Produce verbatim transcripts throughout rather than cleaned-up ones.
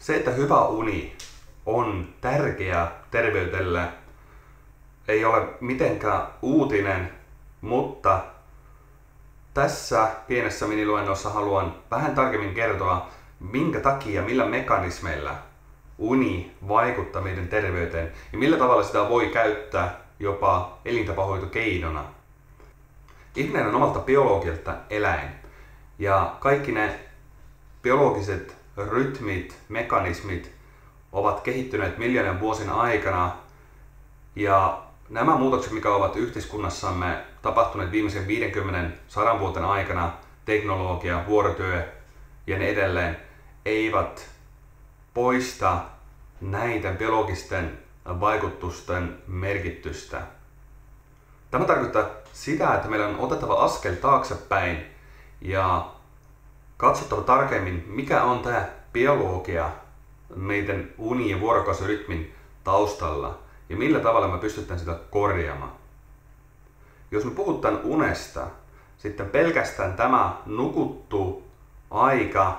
Se, että hyvä uni on tärkeä terveydelle, ei ole mitenkään uutinen, mutta tässä pienessä miniluennossa haluan vähän tarkemmin kertoa, minkä takia, millä mekanismeilla uni vaikuttaa meidän terveyteen ja millä tavalla sitä voi käyttää jopa elintapahoitokeinona. Ihminen on omalta biologilta eläin ja kaikki ne biologiset rytmit, mekanismit ovat kehittyneet miljoonien vuosien aikana ja nämä muutokset, mikä ovat yhteiskunnassamme tapahtuneet viimeisen viidenkymmenen sadan vuoden aikana, teknologia, vuorotyö ja niin edelleen, eivät poista näitä biologisten vaikutusten merkitystä. Tämä tarkoittaa sitä, että meidän on otettava askel taaksepäin ja katsottava tarkemmin, mikä on tämä biologia meidän uni- ja vuorokausirytmin taustalla ja millä tavalla me pystytään sitä korjaamaan. Jos me puhutaan unesta, sitten pelkästään tämä nukuttu aika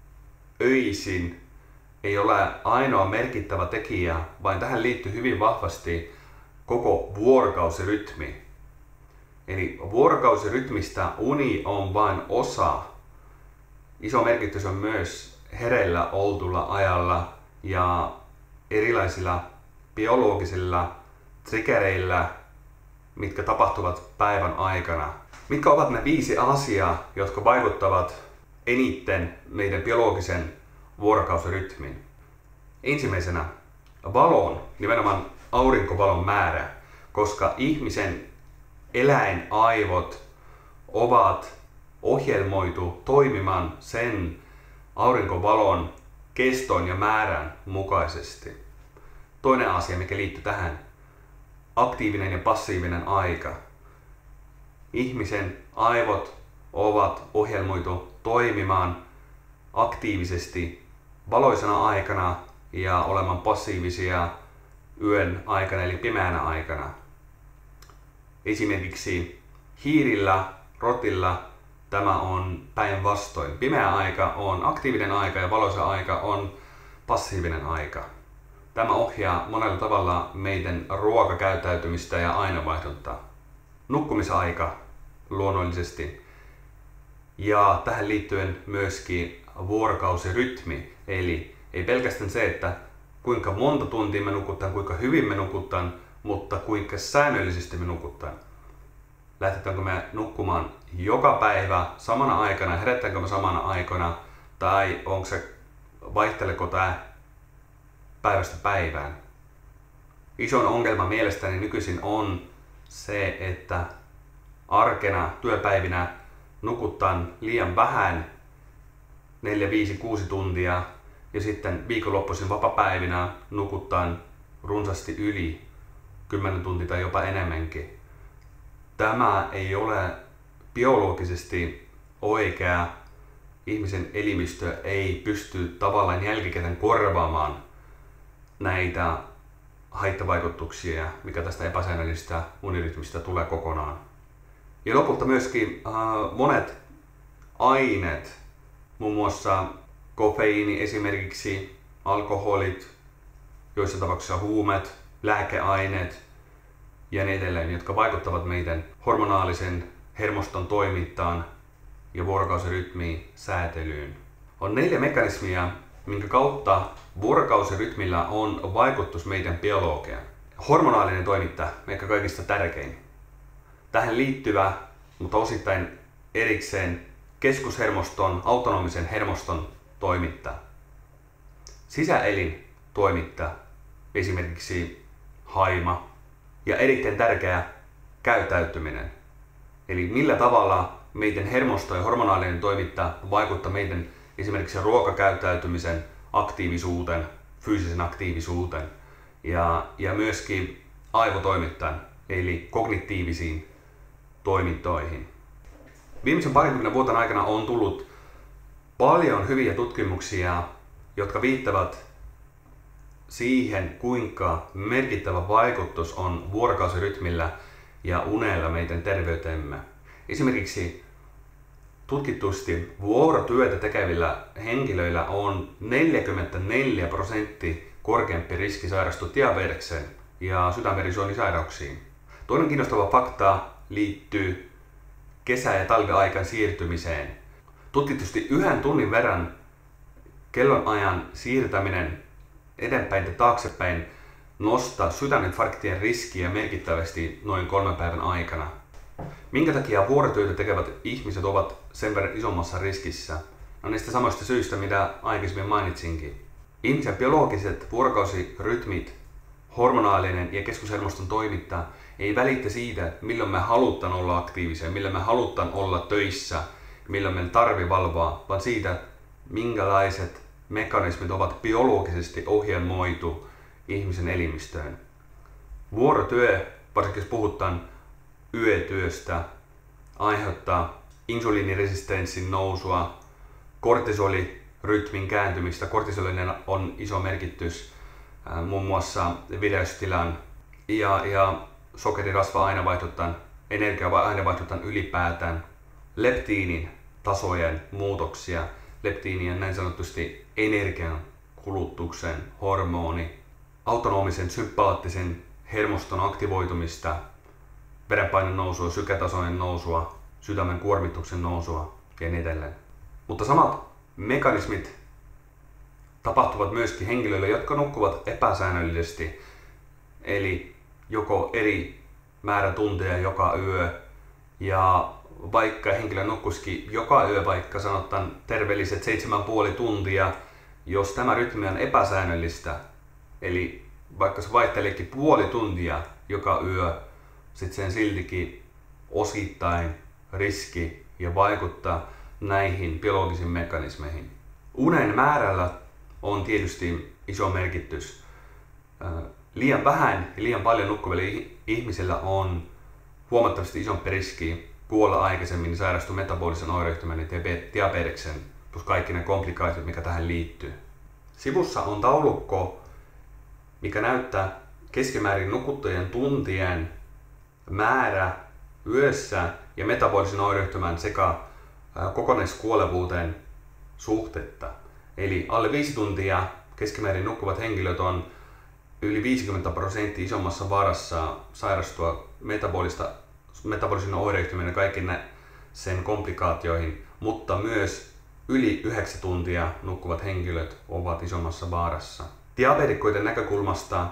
öisin ei ole ainoa merkittävä tekijä, vaan tähän liittyy hyvin vahvasti koko vuorokausirytmi. Eli vuorokausirytmistä uni on vain osa. Iso merkitys on myös hereillä oltulla ajalla ja erilaisilla biologisilla triggereillä, mitkä tapahtuvat päivän aikana. Mitkä ovat ne viisi asiaa, jotka vaikuttavat eniten meidän biologisen vuorokausirytmin? Ensimmäisenä valon, nimenomaan aurinkovalon määrä, koska ihmisen eläinaivot ovat ohjelmoitu toimimaan sen aurinkovalon keston ja määrän mukaisesti. Toinen asia, mikä liittyy tähän, aktiivinen ja passiivinen aika. Ihmisen aivot ovat ohjelmoitu toimimaan aktiivisesti valoisena aikana ja olemaan passiivisia yön aikana eli pimeänä aikana. Esimerkiksi hiirillä, rotilla tämä on päinvastoin. Pimeä aika on aktiivinen aika ja valoisa aika on passiivinen aika. Tämä ohjaa monella tavalla meidän ruokakäyttäytymistä ja aineenvaihduntaa. Nukkumisaika luonnollisesti. Ja tähän liittyen myöskin vuorokausirytmi. Eli ei pelkästään se, että kuinka monta tuntia me nukutaan, kuinka hyvin me nukutaan, mutta kuinka säännöllisesti me nukutaan. Lähtetäänkö me nukkumaan joka päivä samana aikana, herätäänkö me samana aikana, tai onko se, vaihteleko tämä päivästä päivään. Isoin ongelma mielestäni nykyisin on se, että arkena, työpäivinä nukutaan liian vähän, neljä, viisi, kuusi tuntia, ja sitten viikonloppuisin vapapäivinä nukutaan runsaasti yli kymmenen tuntia tai jopa enemmänkin. Tämä ei ole biologisesti oikea. Ihmisen elimistö ei pysty tavallaan jälkikäteen korvaamaan näitä haittavaikutuksia, mikä tästä epäsäännöllisestä unirytmistä tulee kokonaan. Ja lopulta myöskin äh, monet aineet, muun muassa kofeiini esimerkiksi, alkoholit, joissa tapauksissa huumeet, lääkeaineet ja niin edelleen, jotka vaikuttavat meidän hormonaalisen hermoston toimintaan ja vuorokausirytmiin säätelyyn. On neljä mekanismia, minkä kautta vuorokausirytmillä on vaikutus meidän biologiaan. Hormonaalinen toiminta, ehkä kaikista tärkein. Tähän liittyvä, mutta osittain erikseen keskushermoston, autonomisen hermoston toiminta. Sisäelin toiminta, esimerkiksi haima ja erittäin tärkeä käyttäytyminen. Eli millä tavalla meidän hermosto ja hormonaalinen toiminta vaikuttaa meidän esimerkiksi ruokakäyttäytymisen aktiivisuuteen, fyysisen aktiivisuuteen ja, ja myöskin aivotoimintaan, eli kognitiivisiin toimintoihin. Viimeisen parinkymmenen vuoden aikana on tullut paljon hyviä tutkimuksia, jotka viittavat siihen, kuinka merkittävä vaikutus on vuorokausirytmillä ja unella meidän terveytemme. Esimerkiksi tutkitusti vuorotyötä tekevillä henkilöillä on neljäkymmentäneljä prosenttia korkeampi riski sairastua diabetekseen ja sydänverisuonisairauksiin. Toinen kiinnostava fakta liittyy kesä- ja talviaikan siirtymiseen. Tutkitusti yhden tunnin verran kellonajan siirtäminen eteenpäin ja taaksepäin nostaa sydäninfarktien riskiä merkittävästi noin kolmen päivän aikana. Minkä takia vuorotyötä tekevät ihmiset ovat sen verran isommassa riskissä? No niistä samoista syistä, mitä aikaisemmin mainitsinkin. Ihmisen biologiset vuorokausirytmit, hormonaalinen ja keskushermoston toiminta ei välitä siitä, milloin me halutaan olla aktiivisia, milloin me halutaan olla töissä, milloin meillä tarvii valvoa, vaan siitä, minkälaiset mekanismit ovat biologisesti ohjelmoitu ihmisen elimistöön. Vuorotyö, varsinkin jos puhutaan yötyöstä, aiheuttaa insuliiniresistenssin nousua, kortisolirytmin kääntymistä. Kortisolilla on iso merkitys äh, muun muassa vireystilan ja, ja sokerirasva-aineenvaihdutan, energia-aineenvaihdutan ylipäätään, leptiinin tasojen muutoksia, leptiinien näin sanotusti energian kulutuksen hormoni, autonomisen sympaattisen hermoston aktivoitumista, verenpainon nousua, syketasojen nousua, sydämen kuormituksen nousua ja niin edelleen. Mutta samat mekanismit tapahtuvat myöskin henkilöille, jotka nukkuvat epäsäännöllisesti, eli joko eri määrä tunteja joka yö, ja vaikka henkilö nukkuisikin joka yö vaikka sanotaan terveelliset seitsemän puoli tuntia, jos tämä rytmi on epäsäännöllistä, eli vaikka se vaihteleekin puoli tuntia joka yö, sitten sen siltikin osittain riski ja vaikuttaa näihin biologisiin mekanismeihin. Unen määrällä on tietysti iso merkitys. Liian vähän ja liian paljon nukkuvilla ihmisillä on huomattavasti isompi riski kuolla aikaisemmin, sairastua metabolisen oireyhtymän ja diabeteksen, plus kaikki ne komplikaatiot, mikä tähän liittyy. Sivussa on taulukko, mikä näyttää keskimäärin nukuttujen tuntien määrä yössä ja metabolisen oireyhtymän sekä kokonaiskuolevuuteen suhtetta. Eli alle viisi tuntia keskimäärin nukkuvat henkilöt on yli viisikymmentä prosenttia isommassa vaarassa sairastua metabolista, metabolisen oireyhtymän ja kaikki ne sen komplikaatioihin, mutta myös yli yhdeksän tuntia nukkuvat henkilöt ovat isommassa vaarassa. Diabeetikoiden näkökulmasta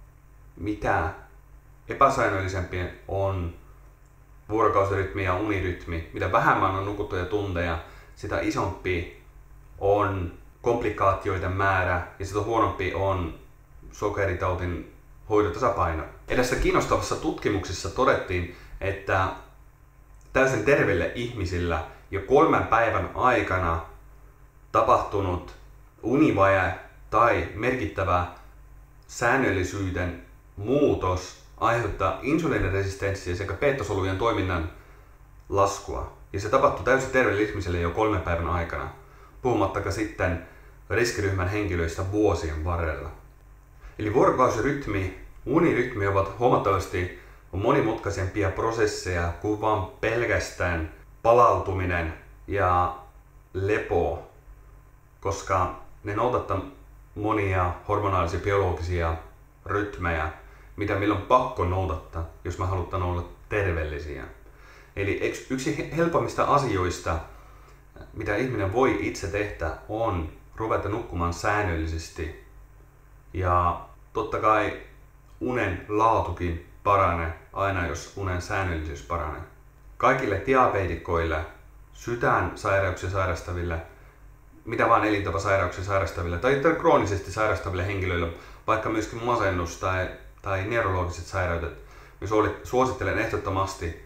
mitä epäsäännöllisempi on vuorokausirytmi ja unirytmi, mitä vähemmän on nukuttuja tunteja, sitä isompi on komplikaatioiden määrä ja sitä huonompi on sokeritautin hoitotasapaino. Edessä kiinnostavassa tutkimuksessa todettiin, että täysin terveille ihmisillä jo kolmen päivän aikana tapahtunut univaje tai merkittävä säännöllisyyden muutos aiheuttaa insuliiniresistenssiä sekä beta-solujen toiminnan laskua. Ja se tapahtuu täysin terveelle ihmiselle jo kolmen päivän aikana, puhumattakaan sitten riskiryhmän henkilöistä vuosien varrella. Eli vuorokausirytmi, unirytmi ovat huomattavasti monimutkaisempia prosesseja kuin vain pelkästään palautuminen ja lepo, koska ne noudattavat monia hormonaalisia biologisia rytmejä, mitä meillä on pakko noudattaa, jos me halutaan olla terveellisiä. Eli yksi helpommista asioista, mitä ihminen voi itse tehdä, on ruveta nukkumaan säännöllisesti. Ja totta kai unen laatukin paranee aina, jos unen säännöllisyys paranee. Kaikille diabeetikoille, sydänsairauksia sairastaville, mitä vaan elintapasairauksia sairastaville tai kroonisesti sairastaville henkilöille, vaikka myöskin masennus tai, tai neurologiset sairaudet, niin suosittelen ehdottomasti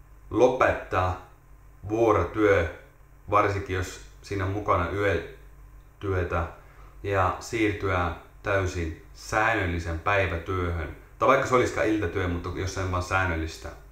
lopettaa vuorotyö, varsinkin jos siinä on mukana yötyötä, ja siirtyä täysin säännöllisen päivätyöhön. Tai vaikka se olisikaan iltatyö, mutta jos se on vaan säännöllistä.